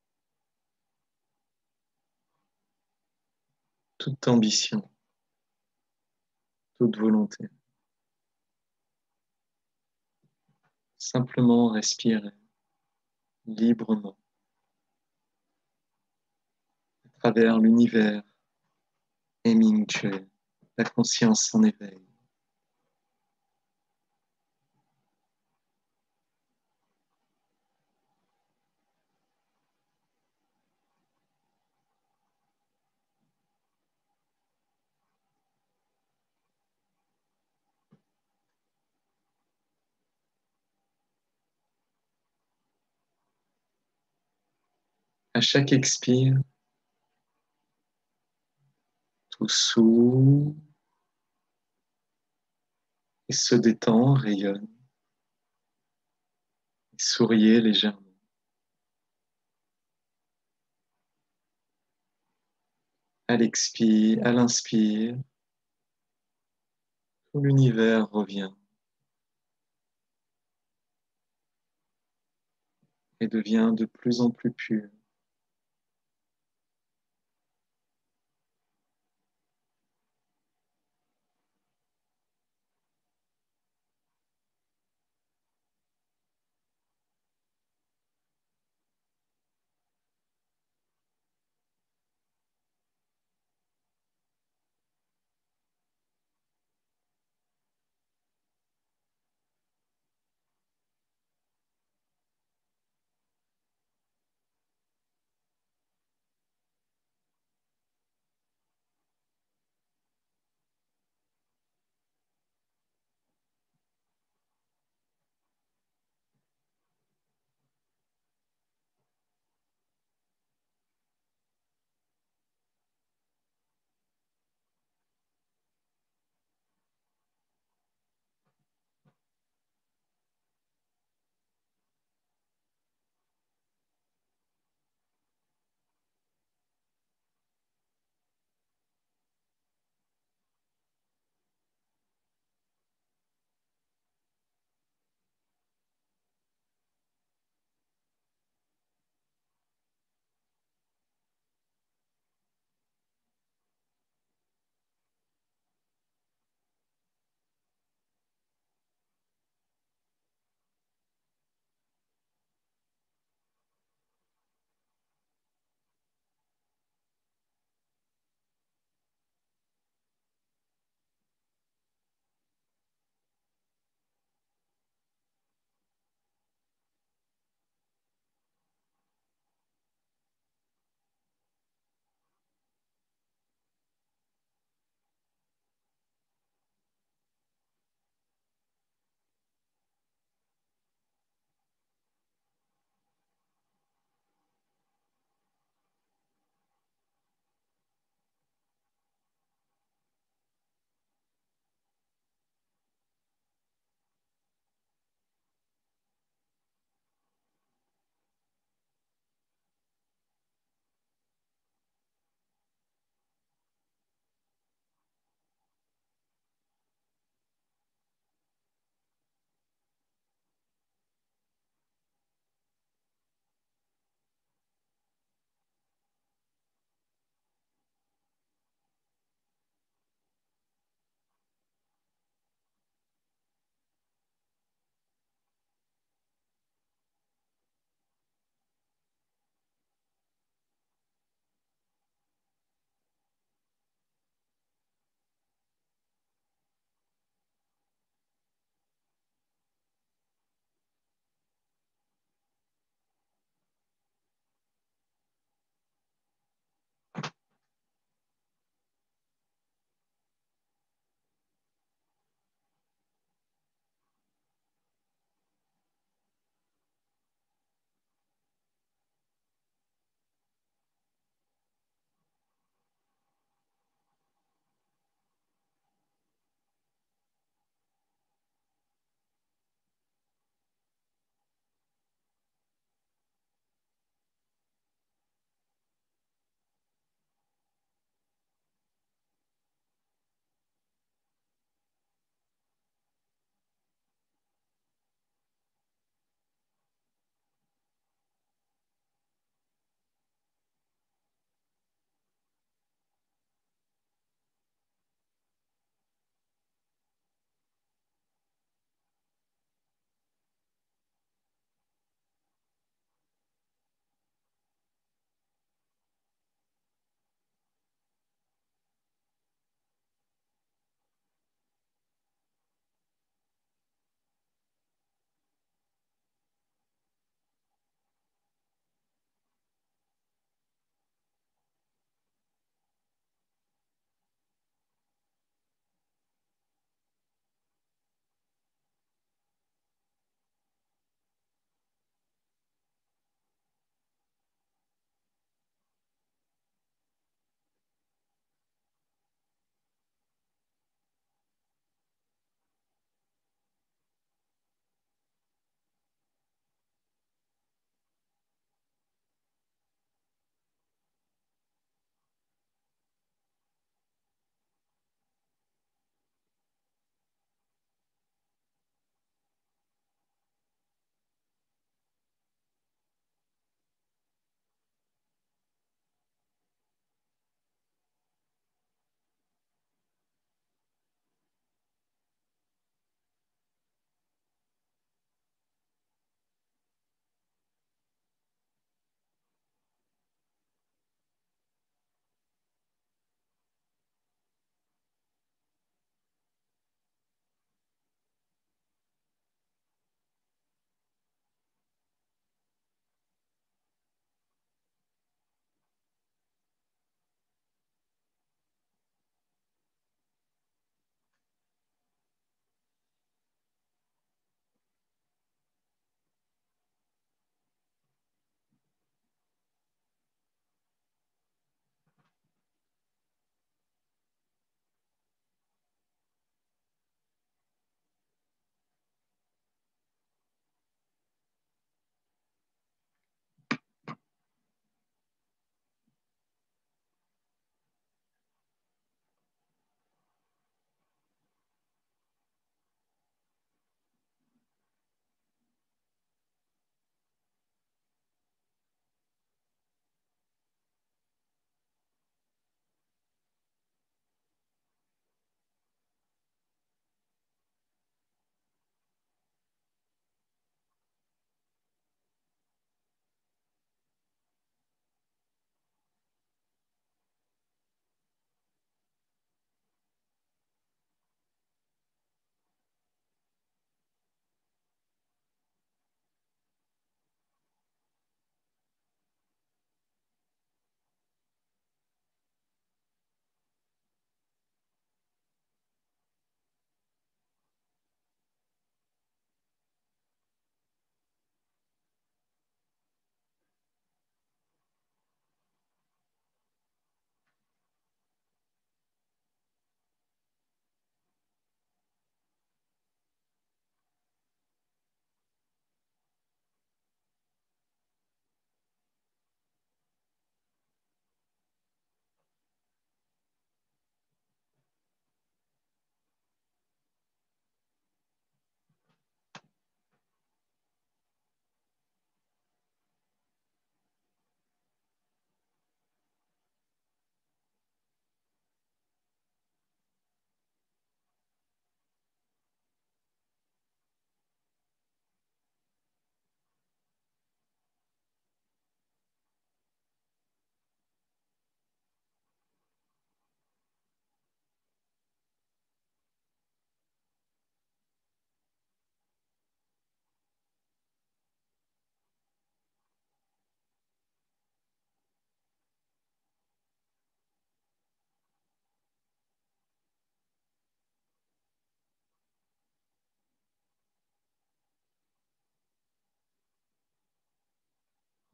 Speaker 1: toute ambition, toute volonté. Simplement respirer librement à travers l'univers Hemingway, la conscience en éveil. À chaque expire, tout s'ouvre et se détend, rayonne, et souriez légèrement. À l'expire, à l'inspire, tout l'univers revient et devient de plus en plus pur.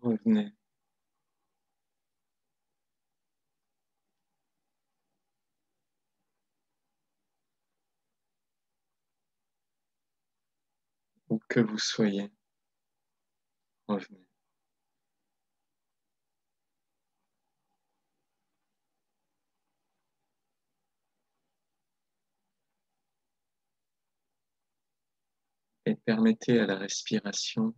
Speaker 1: Revenez. Où que vous soyez, revenez. Et permettez à la respiration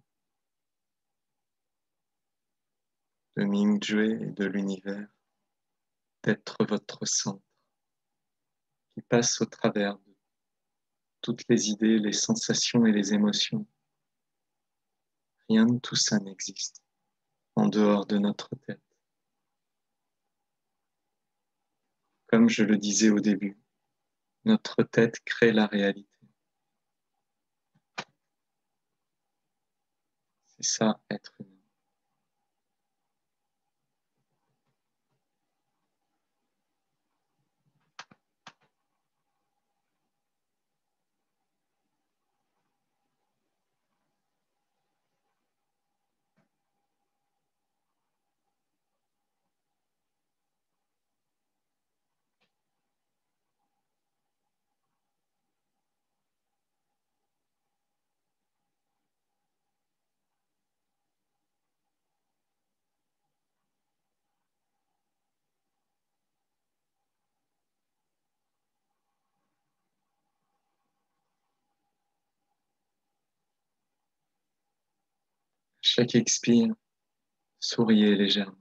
Speaker 1: de Ming-Jue et de l'univers d'être votre centre, qui passe au travers de toutes les idées, les sensations et les émotions. Rien de tout ça n'existe en dehors de notre tête. Comme je le disais au début, notre tête crée la réalité. C'est ça, être humain. Chaque expire, souriez légèrement.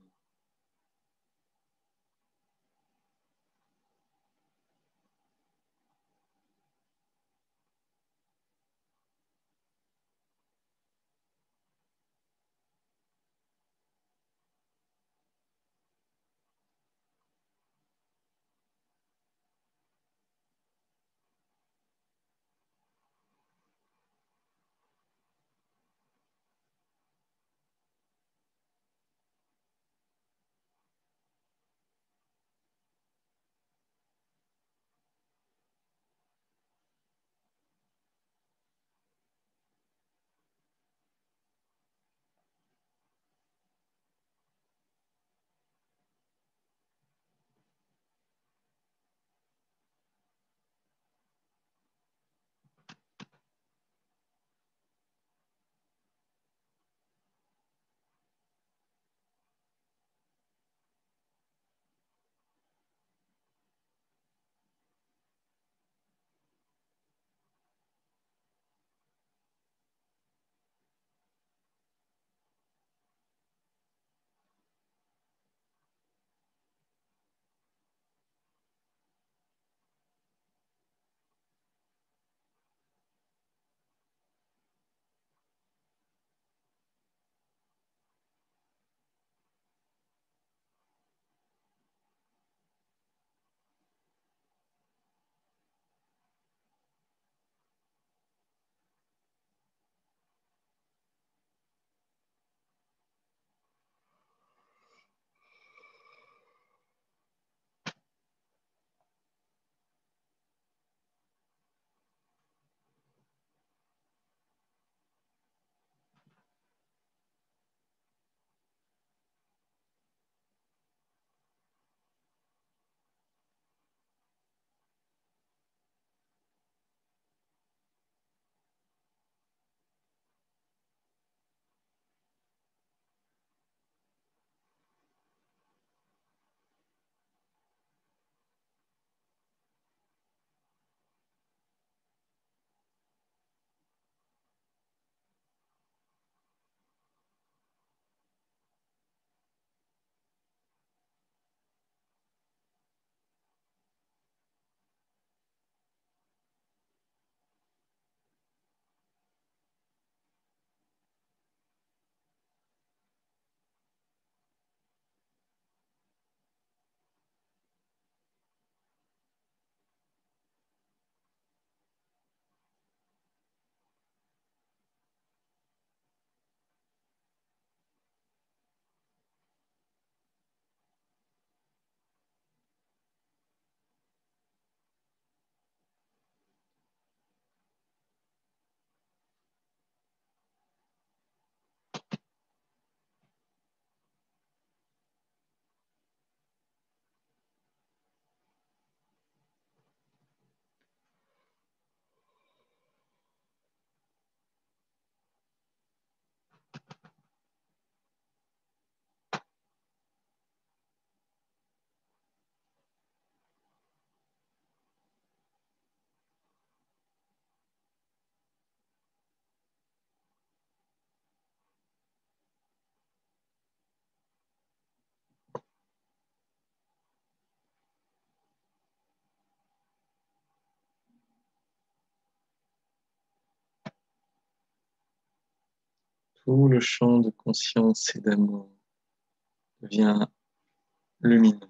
Speaker 1: Tout le champ de conscience et d'amour devient lumineux,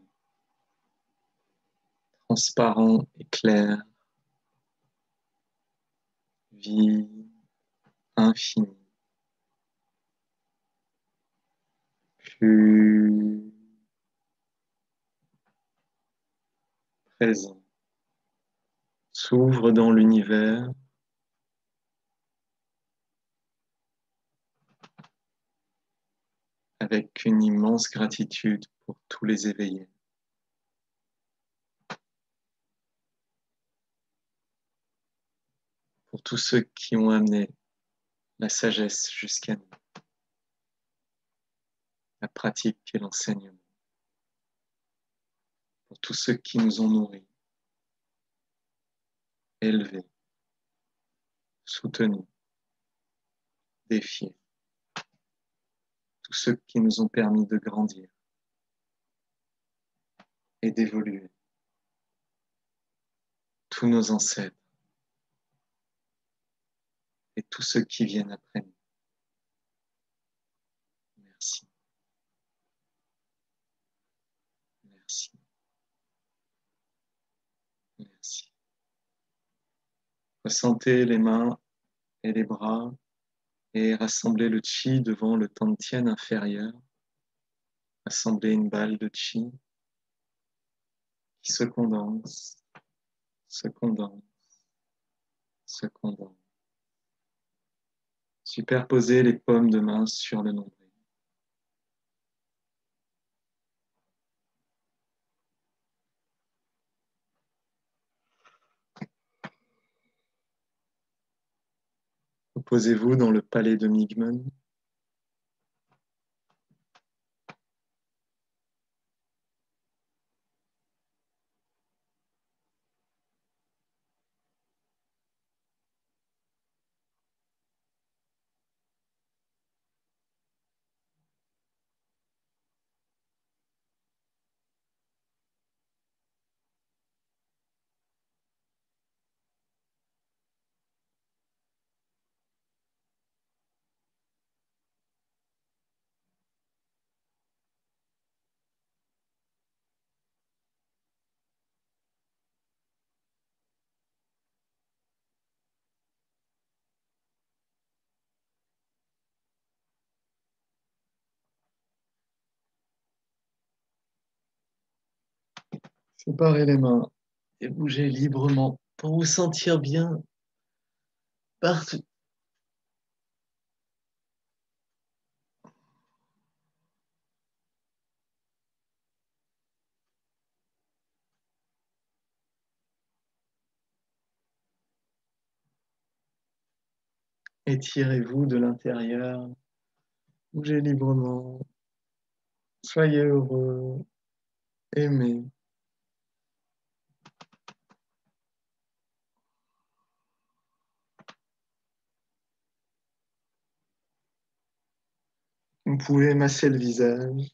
Speaker 1: transparent et clair, vie infinie, plus présent, s'ouvre dans l'univers avec une immense gratitude pour tous les éveillés. Pour tous ceux qui ont amené la sagesse jusqu'à nous, la pratique et l'enseignement. Pour tous ceux qui nous ont nourris, élevés, soutenus, défiés. Tous ceux qui nous ont permis de grandir et d'évoluer. Tous nos ancêtres et tous ceux qui viennent après nous. Merci. Merci. Merci. Ressentez les mains et les bras et rassemblez le chi devant le tantien inférieur. Rassemblez une balle de chi qui se condense, se condense, se condense. Superposez les paumes de main sur le nombril. Reposez-vous dans le palais de Migmen. Séparez les mains et bougez librement pour vous sentir bien partout. Étirez-vous de l'intérieur, bougez librement, soyez heureux, aimez. Vous pouvez masser le visage.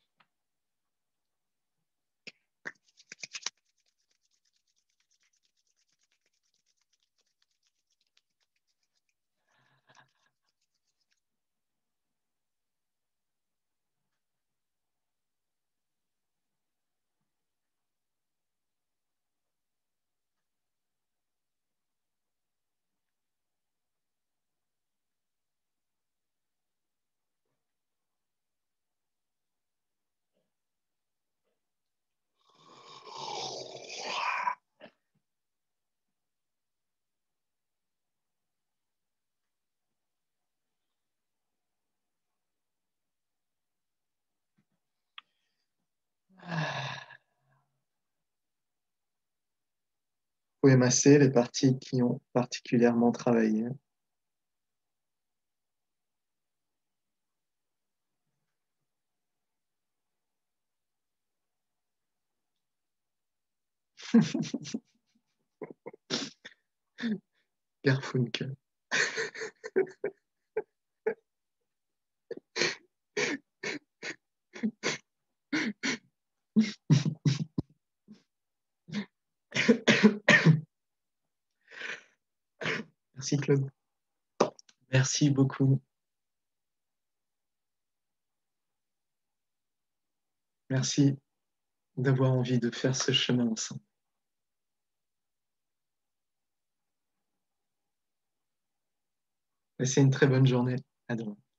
Speaker 1: Vous pouvez masser les parties qui ont particulièrement travaillé. Garfunkel. Merci Claude. Merci beaucoup. Merci d'avoir envie de faire ce chemin ensemble. Passez une très bonne journée. À demain.